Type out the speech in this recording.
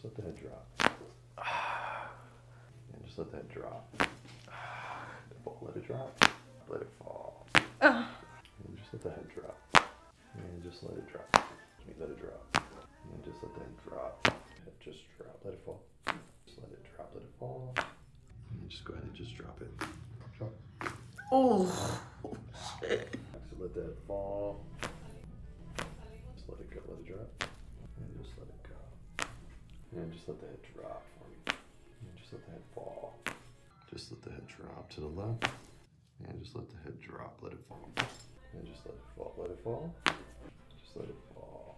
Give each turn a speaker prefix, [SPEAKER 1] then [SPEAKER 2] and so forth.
[SPEAKER 1] just let the head drop. And just let that drop. Let it drop. Let it fall. And just let the head drop. And just let it drop. Let it drop. And just let that drop. Just drop. Let it fall. Just let it drop. Let it fall. And just go ahead and just drop it. Drop.
[SPEAKER 2] Oh, shit.
[SPEAKER 1] So let that fall. Just let it go. Let it drop. And just let it go. And just let the head drop for me. And just let the head fall. Just let the head drop to the left. And just let the head drop. Let it fall. And just let it fall. Let it fall. Just let it fall.